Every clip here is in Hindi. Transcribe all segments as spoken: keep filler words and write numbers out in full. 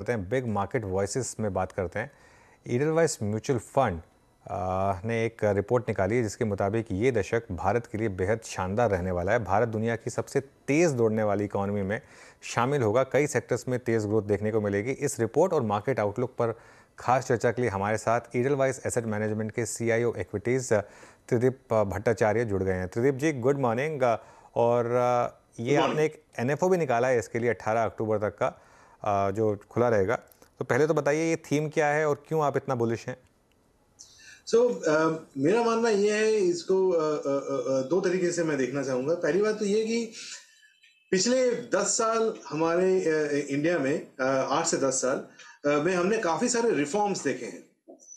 हैं बिग मार्केट वॉइसेस में बात करते हैं। ईडलवाइस म्यूचुअल फंड ने एक रिपोर्ट निकाली है जिसके मुताबिक ये दशक भारत के लिए बेहद शानदार रहने वाला है। भारत दुनिया की सबसे तेज़ दौड़ने वाली इकॉनमी में शामिल होगा। कई सेक्टर्स में तेज़ ग्रोथ देखने को मिलेगी। इस रिपोर्ट और मार्केट आउटलुक पर खास चर्चा के लिए हमारे साथ ईडलवाइस एसेट मैनेजमेंट के सीईओ इक्विटीज़ त्रिदीप भट्टाचार्य जुड़ गए हैं। Tridip ji, good morning. और ये आपने एक एनएफओ भी निकाला है इसके लिए अठारह अक्टूबर तक का जो खुला रहेगा। तो पहले तो बताइए ये थीम क्या है और क्यों आप इतना बुलिश हैं? सो so, uh, मेरा मानना ये है, इसको uh, uh, uh, दो तरीके से मैं देखना चाहूँगा। पहली बात तो ये कि पिछले दस साल हमारे uh, इंडिया में uh, आठ से दस साल uh, में हमने काफ़ी सारे रिफॉर्म्स देखे हैं।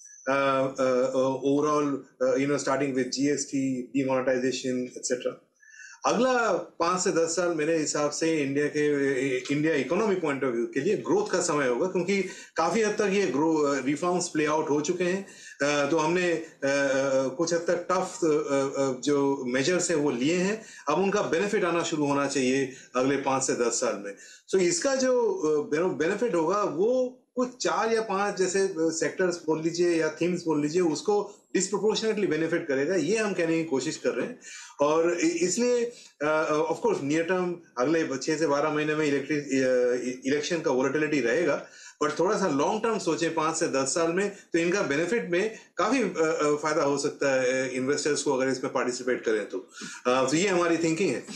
Overall you know starting with GST, demonetisation etcetera. अगला पाँच से दस साल मेरे हिसाब से इंडिया के India economy point of view के लिए ग्रोथ का समय होगा, क्योंकि काफ़ी हद तक ये ग्रो रिफॉर्म्स प्ले आउट हो चुके हैं। तो हमने कुछ हद तक टफ जो मेजर्स है वो लिए हैं, अब उनका बेनिफिट आना शुरू होना चाहिए अगले पाँच से दस साल में। सो इसका जो बेनिफिट होगा वो कुछ चार या पांच जैसे सेक्टर्स बोल लीजिए या थीम्स बोल लीजिए, उसको डिस्प्रोपोर्शनेटली बेनिफिट करेगा, ये हम कहने की कोशिश कर रहे हैं। और इसलिए ऑफ कोर्स नियर टर्म अगले छह से बारह महीने में इलेक्ट्रिक इलेक्शन का वोलेटिलिटी रहेगा, पर थोड़ा सा लॉन्ग टर्म सोचे पांच से दस साल में, तो इनका बेनिफिट में काफी फायदा हो सकता है इन्वेस्टर्स को अगर इसमें पार्टिसिपेट करें तो। तो ये हमारी थिंकिंग है।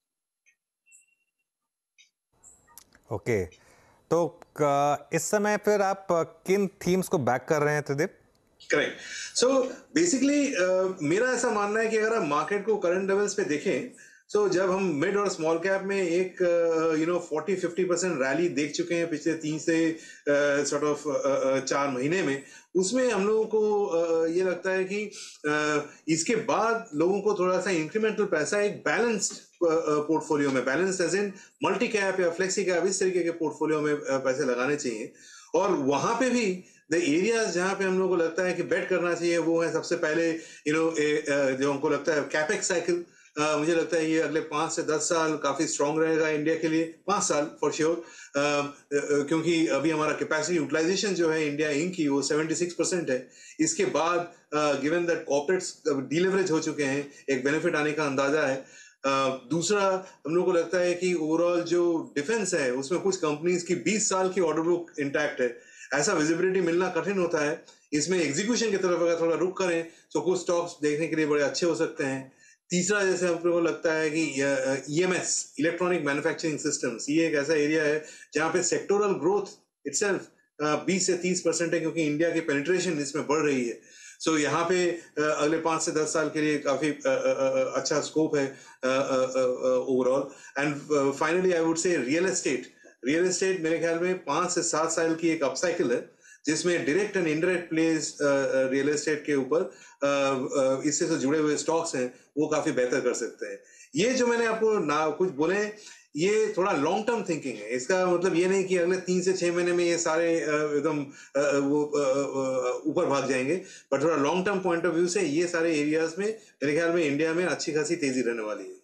Okay okay. तो इस समय फिर आप किन थीम्स को बैक कर रहे हैं त्रिदीप? करेक्ट। सो बेसिकली मेरा ऐसा मानना है कि अगर आप मार्केट को करंट लेवल्स पे देखें, सो so, जब हम मिड और स्मॉल कैप में एक you know forty fifty percent rally देख चुके हैं पिछले तीन से सॉर्ट ऑफ चार महीने में, उसमें हम लोगों को uh, ये लगता है कि uh, इसके बाद लोगों को थोड़ा सा इंक्रीमेंटल पैसा एक बैलेंस्ड पोर्टफोलियो में, balanced as in multi cap या फ्लेक्सी कैप, इस तरीके के पोर्टफोलियो में uh, पैसे लगाने चाहिए। और वहां पे भी द एरियाज जहां पे हम लोग को लगता है कि बेट करना चाहिए वो है सबसे पहले यू नो जो हमको लगता है कैपेक्स साइकिल। Uh, मुझे लगता है ये अगले पाँच से दस साल काफी स्ट्रांग रहेगा इंडिया के लिए, पाँच साल फॉर श्योर, क्योंकि अभी हमारा कैपेसिटी यूटिलाइजेशन जो है इंडिया इंक की वो छिहत्तर परसेंट है। इसके बाद गिवन दैट कॉर्पोरेट्स डीलेवरेज हो चुके हैं, एक बेनिफिट आने का अंदाजा है। Uh, दूसरा हम लोग को लगता है कि ओवरऑल जो डिफेंस है उसमें कुछ कंपनीज की बीस साल की ऑर्डर बुक इंटैक्ट है। ऐसा विजिबिलिटी मिलना कठिन होता है। इसमें एग्जीक्यूशन की तरफ अगर थोड़ा रुक करें तो कुछ स्टॉक्स देखने के लिए बड़े अच्छे हो सकते हैं। तीसरा जैसे हम लोगों को लगता है कि ईएमएस, इलेक्ट्रॉनिक मैन्युफैक्चरिंग सिस्टम्स, ये एक ऐसा एरिया है जहां पे सेक्टोरल ग्रोथ इटसेल्फ बीस से तीस परसेंट है, क्योंकि इंडिया की पेनिट्रेशन इसमें बढ़ रही है। सो so, यहाँ पे अगले पाँच से दस साल के लिए काफी अच्छा स्कोप है overall. And finally I would say real estate. Real estate मेरे ख्याल में पाँच से सात साल की एक अपसाइकिल है, जिसमें direct and indirect plays real estate के ऊपर इससे से जुड़े हुए स्टॉक्स हैं वो काफी बेहतर कर सकते हैं। ये जो मैंने आपको ना कुछ बोले, ये थोड़ा लॉन्ग टर्म थिंकिंग है। इसका मतलब ये नहीं कि अगले तीन से छह महीने में ये सारे एकदम वो ऊपर भाग जाएंगे, पर थोड़ा long term point of view से ये सारे एरियाज में मेरे ख्याल में इंडिया में अच्छी खासी तेजी रहने वाली है।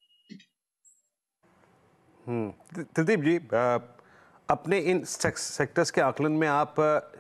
हम्म त्रिदीप जी, अपने इन सेक्टर्स के आकलन में आप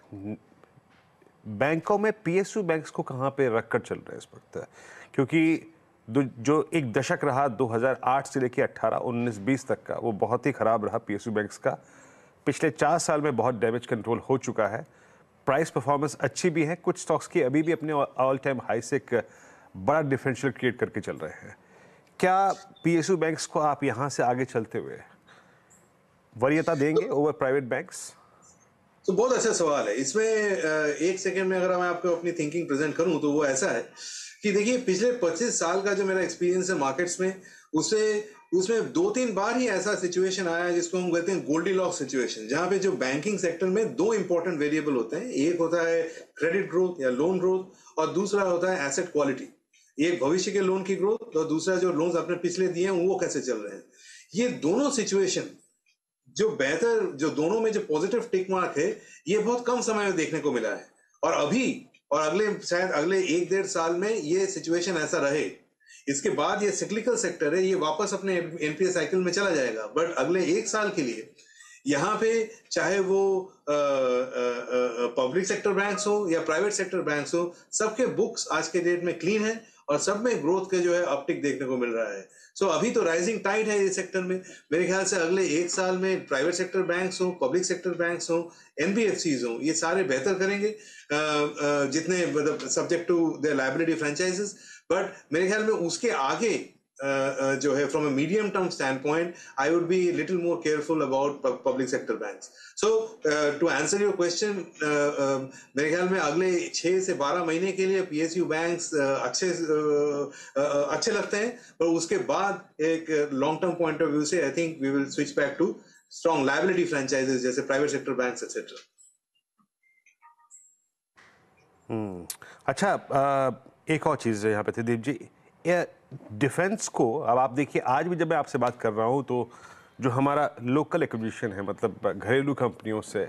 बैंकों में पीएसयू बैंक्स को कहाँ पे रखकर चल रहे हैं इस वक्त? क्योंकि जो एक दशक रहा दो हज़ार आठ से लेकर अठारह उन्नीस बीस तक का, वो बहुत ही ख़राब रहा पीएसयू बैंक्स का। पिछले चार साल में बहुत डैमेज कंट्रोल हो चुका है। प्राइस परफॉर्मेंस अच्छी भी है, कुछ स्टॉक्स की अभी भी अपने ऑल टाइम हाई से एक बड़ा डिफरेंशियल क्रिएट करके चल रहे हैं। क्या पीएसयू बैंक्स को आप यहाँ से आगे चलते हुए वरीयता देंगे ओवर प्राइवेट बैंक्स? तो बहुत अच्छा सवाल है। इसमें एक सेकंड में अगर मैं आपको अपनी थिंकिंग प्रेजेंट करूं तो वो ऐसा है कि देखिए, पिछले पच्चीस साल का जो मेरा एक्सपीरियंस है मार्केट्स में, उसे उसमें दो तीन बार ही ऐसा सिचुएशन आया है जिसको हम कहते हैं गोल्डीलॉक्स सिचुएशन, जहां पे जो बैंकिंग सेक्टर में दो इंपॉर्टेंट वेरिएबल होते हैं। एक होता है क्रेडिट ग्रोथ या लोन ग्रोथ, और दूसरा होता है एसेट क्वालिटी। एक भविष्य के लोन की ग्रोथ, और दूसरा जो लोन्स आपने पिछले दिए हैं वो कैसे चल रहे हैं। ये दोनों सिचुएशन जो बेहतर, जो दोनों में जो पॉजिटिव टिक मार्क है, ये बहुत कम समय में देखने को मिला है। और अभी और अगले शायद अगले एक डेढ़ साल में ये सिचुएशन ऐसा रहे। इसके बाद ये सिक्लिकल सेक्टर है, ये वापस अपने एनपीए साइकिल में चला जाएगा, बट अगले एक साल के लिए यहाँ पे चाहे वो पब्लिक सेक्टर बैंक्स हो या प्राइवेट सेक्टर बैंक्स हो, सबके बुक्स आज के डेट में क्लीन है और सब में ग्रोथ के जो है अपटिक देखने को मिल रहा है। सो so, अभी तो राइजिंग टाइड है इस सेक्टर में। मेरे ख्याल से अगले एक साल में प्राइवेट सेक्टर बैंक्स हो, पब्लिक सेक्टर बैंक्स हो, एनबीएफसीज हो, ये सारे बेहतर करेंगे जितने मतलब subject to their liability franchises. But मेरे ख्याल में उसके आगे Uh, जो है from a medium term standpoint, I would be a little more careful about public sector banks. So uh, to answer your question, uh, uh, मेरे ख्याल में अगले छह से बारह महीने के लिए पीएसयू बैंक्स uh, अच्छे uh, uh, अच्छे लगते हैं, पर उसके बाद एक long term point of view से I think we will switch back to strong liability franchises जैसे private sector banks etcetera. Hmm अच्छा, एक और चीज़ यहाँ पे दीप जी, डिफेंस को अब आप देखिए, आज भी जब मैं आपसे बात कर रहा हूँ तो जो हमारा लोकल एक्विजिशन है, मतलब घरेलू कंपनियों से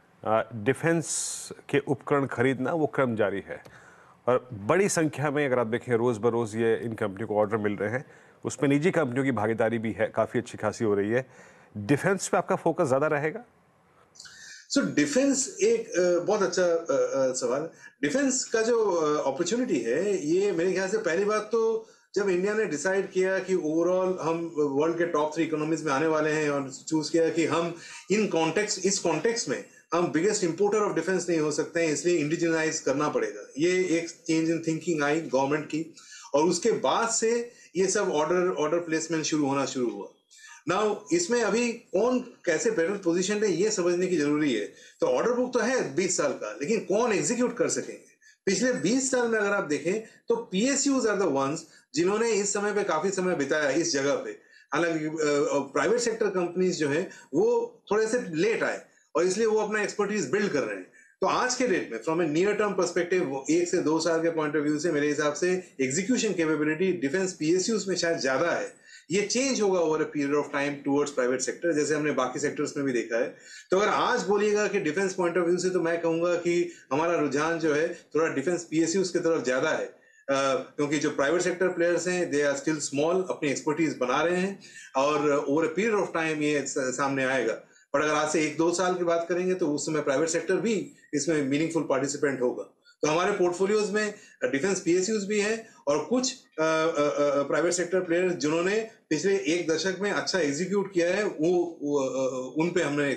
डिफेंस के उपकरण खरीदना, वो क्रम जारी है और बड़ी संख्या में अगर आप देखें रोज़ बरोज़ ये इन कंपनियों को ऑर्डर मिल रहे हैं। उसमें निजी कंपनियों की भागीदारी भी है, काफ़ी अच्छी खासी हो रही है। डिफेंस पे आपका फोकस ज़्यादा रहेगा? सो so, डिफेंस एक uh, बहुत अच्छा uh, सवाल। डिफेंस का जो अपॉर्चुनिटी uh, है, ये मेरे ख्याल से पहली बात तो जब इंडिया ने डिसाइड किया कि ओवरऑल हम वर्ल्ड के टॉप थ्री इकोनॉमीज में आने वाले हैं और चूज किया कि हम इन कॉन्टेक्स्ट इस कॉन्टेक्स्ट में हम बिगेस्ट इंपोर्टर ऑफ डिफेंस नहीं हो सकते हैं, इसलिए इंडिजिनाइज करना पड़ेगा। ये एक चेंज इन थिंकिंग आई गवर्नमेंट की और उसके बाद से ये सब ऑर्डर ऑर्डर प्लेसमेंट शुरू होना शुरू हुआ। नाउ इसमें अभी कौन कैसे बेटर पोजीशन है ये समझने की जरूरी है। तो ऑर्डर बुक तो है बीस साल का, लेकिन कौन एग्जीक्यूट कर सकेंगे? पिछले बीस साल में अगर आप देखें तो पीएसयूज आर द वंस जिन्होंने इस समय पे काफी समय बिताया इस जगह पे। हालांकि प्राइवेट सेक्टर कंपनीज जो है वो थोड़े से लेट आए और इसलिए वो अपना एक्सपर्टीज बिल्ड कर रहे हैं। तो आज के डेट में from a near term perspective एक से दो साल के पॉइंट ऑफ व्यू से मेरे हिसाब से एग्जीक्यूशन कैपेबिलिटी डिफेंस पीएसयूज में शायद ज्यादा है। ये चेंज होगा over a period of time towards private sector, जैसे हमने बाकी सेक्टर्स में भी देखा है। तो अगर आज बोलिएगा कि डिफेंस पॉइंट ऑफ व्यू से, तो मैं कहूंगा कि हमारा रुझान जो है थोड़ा डिफेंस पीएसयूज की तरफ ज्यादा है, uh, क्योंकि जो प्राइवेट सेक्टर प्लेयर्स हैं दे आर स्टिल स्मॉल, अपनी एक्सपर्टीज बना रहे हैं और over a period of time ये सामने आएगा। पर अगर आज से एक दो साल की बात करेंगे तो उस समय प्राइवेट सेक्टर भी इसमें मीनिंगफुल पार्टिसिपेंट होगा। तो हमारे पोर्टफोलियोज में डिफेंस पीएसयूज भी हैं और कुछ प्राइवेट सेक्टर प्लेयर्स जिन्होंने पिछले एक दशक में अच्छा एग्जीक्यूट किया है, वो, वो उन पे हमने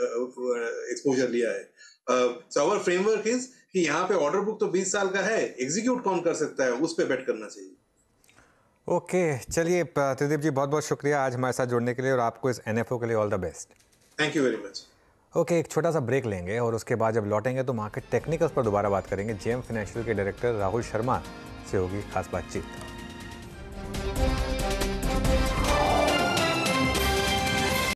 एक्सपोजर लिया है। सो आवर फ्रेमवर्क इज कि यहाँ पे ऑर्डर बुक तो बीस साल का है, एग्जीक्यूट कौन कर सकता है उस पे बेट करना चाहिए। ओके okay, चलिए त्रिदीप जी, बहुत बहुत शुक्रिया आज हमारे साथ जुड़ने के लिए और आपको इस एनएफओ के लिए all the best. Thank you very much. Okay, एक छोटा सा ब्रेक लेंगे और उसके बाद जब लौटेंगे तो मार्केट टेक्निकल्स पर दोबारा बात करेंगे। जेएम फाइनेंशियल के डायरेक्टर राहुल शर्मा से होगी खास बातचीत।